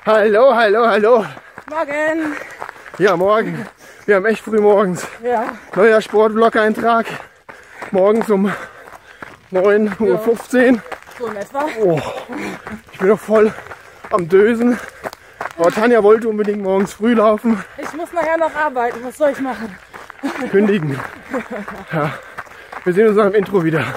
Hallo, hallo, hallo. Morgen. Ja, morgen. Wir haben echt früh morgens. Ja. Neuer Sportblog-Eintrag. Morgens um 9:15 Uhr. So in etwa. Oh, ich bin noch voll am Dösen. Aber Tanja wollte unbedingt morgens früh laufen. Ich muss nachher noch arbeiten. Was soll ich machen? Kündigen. Ja. Wir sehen uns nach dem Intro wieder.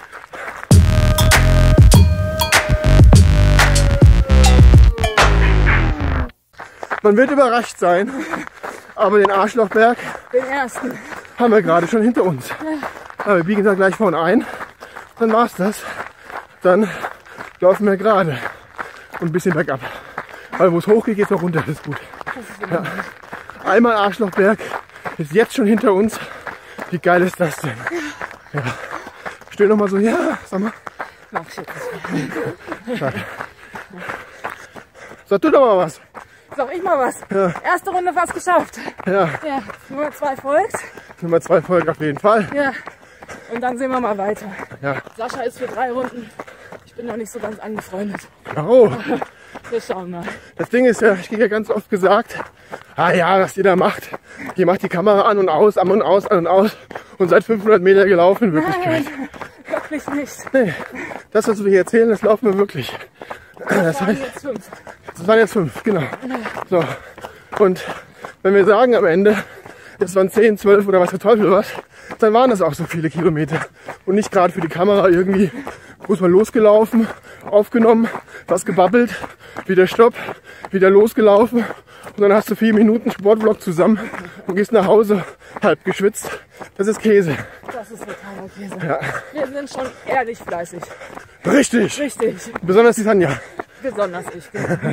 Man wird überrascht sein, aber den Arschlochberg, Den ersten. haben wir gerade schon hinter uns. Ja. Aber wir biegen da gleich vorne ein. Dann war's das. Dann laufen wir gerade und ein bisschen bergab. Weil wo es hochgeht, geht es noch runter. Das ist gut. Ja. Einmal Arschlochberg ist jetzt schon hinter uns. Wie geil ist das denn? Ja. Stell noch mal so her. Sag mal. Mach ich jetzt. Stark. Sag du doch mal was. Sag ich mal was. Ja. Erste Runde fast geschafft. Ja. Ja. Nummer 2 folgt. Nummer 2 folgt auf jeden Fall. Ja. Und dann sehen wir mal weiter. Ja. Sascha ist für 3 Runden. Ich bin noch nicht so ganz angefreundet. Oh. Wir schauen mal. Das Ding ist ja, ich kriege ja ganz oft gesagt, ah ja, was ihr da macht. Ihr macht die Kamera an und aus, an und aus, an und aus und seid 500 Meter gelaufen in Wirklichkeit. Nein, wirklich nicht. Nee, das, was wir hier erzählen, das laufen wir wirklich. Das waren jetzt 5. Das waren jetzt 5, genau. So. Und wenn wir sagen am Ende, es waren 10, 12 oder was der Teufel was, dann waren das auch so viele Kilometer. Und nicht gerade für die Kamera irgendwie, muss man losgelaufen, aufgenommen, was gebabbelt, wieder Stopp, wieder losgelaufen. Und dann hast du 4 Minuten Sportvlog zusammen und gehst nach Hause, halb geschwitzt. Das ist Käse. Das ist totaler Käse. Ja. Wir sind schon ehrlich fleißig. Richtig. Richtig. Besonders die Tanja. Besonders ich.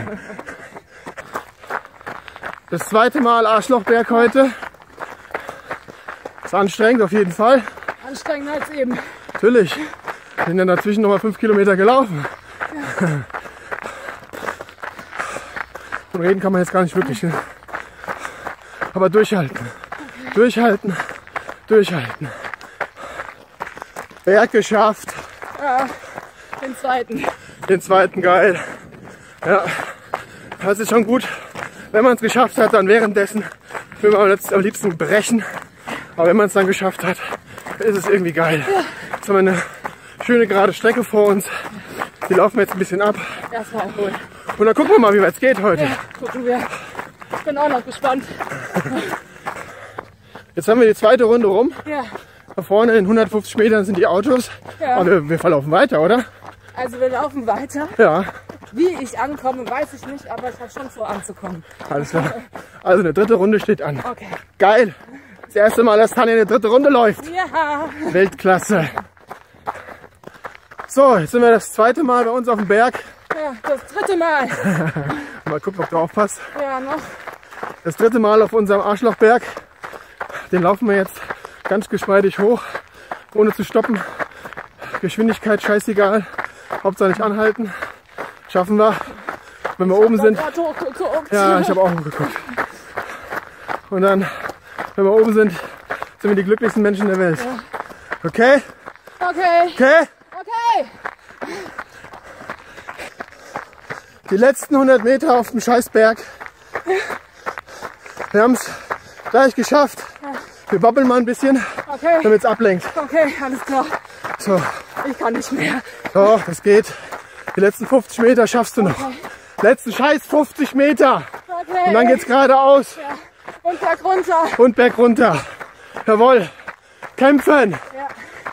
Das zweite Mal Arschlochberg heute. Ist anstrengend auf jeden Fall. Anstrengender als eben. Natürlich. Wir sind dann dazwischen nochmal 5 Kilometer gelaufen. Ja. Und reden kann man jetzt gar nicht wirklich. Ne? Aber durchhalten. Okay. Durchhalten. Durchhalten. Berg geschafft. Ja, den zweiten. Den zweiten geil. Ja, das ist schon gut. Wenn man es geschafft hat, dann währenddessen will man am liebsten brechen. Aber wenn man es dann geschafft hat, ist es irgendwie geil. Ja. Jetzt haben wir eine schöne gerade Strecke vor uns. Die laufen wir jetzt ein bisschen ab. Erstmal erholen. Und dann gucken wir mal, wie weit es geht heute. Ja, gucken wir. Ich bin auch noch gespannt. Jetzt haben wir die zweite Runde rum. Ja. Da vorne in 150 Metern sind die Autos. Ja. Aber wir verlaufen weiter, oder? Also wir laufen weiter. Ja. Wie ich ankomme, weiß ich nicht, aber ich habe schon vor anzukommen. Alles klar. Also eine dritte Runde steht an. Okay. Geil. Das erste Mal, dass Tanja eine dritte Runde läuft. Ja. Weltklasse. So, jetzt sind wir das zweite Mal bei uns auf dem Berg. Ja, das dritte Mal. Mal gucken, ob du aufpasst. Ja, noch. Das dritte Mal auf unserem Arschlochberg. Den laufen wir jetzt ganz geschmeidig hoch, ohne zu stoppen. Geschwindigkeit scheißegal. Hauptsache nicht anhalten. Schaffen wir. Wenn wir oben sind. Ja, ich habe auch geguckt. Und dann, wenn wir oben sind, sind wir die glücklichsten Menschen der Welt. Okay? Okay. Okay? Okay. Die letzten 100 Meter auf dem Scheißberg. Wir haben es gleich geschafft. Wir babbeln mal ein bisschen, Okay. damit es ablenkt. Okay, alles klar. So, Ich kann nicht mehr. so, das geht. Die letzten 50 Meter schaffst du noch. Okay. Letzten scheiß 50 Meter. Okay. Und dann geht's geradeaus Ja. Und Berg runter. und berg runter. Jawohl. Kämpfen. Ja.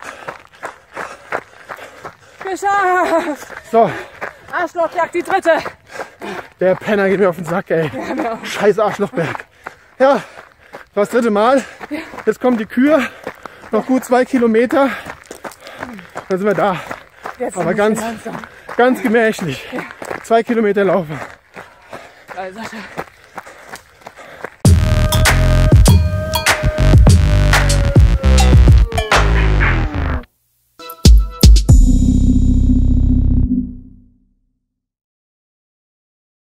Geschafft. So, Arschlochberg, die dritte. der Penner geht mir auf den Sack, ey. Genau. Scheiß Arschlochberg. Ja, das war das dritte Mal. Jetzt kommt die Kür. Noch gut 2 Kilometer. Dann sind wir da. Jetzt Aber ein ganz, bisschen langsam. ganz gemächlich. 2 Kilometer laufen. Geil, Sascha.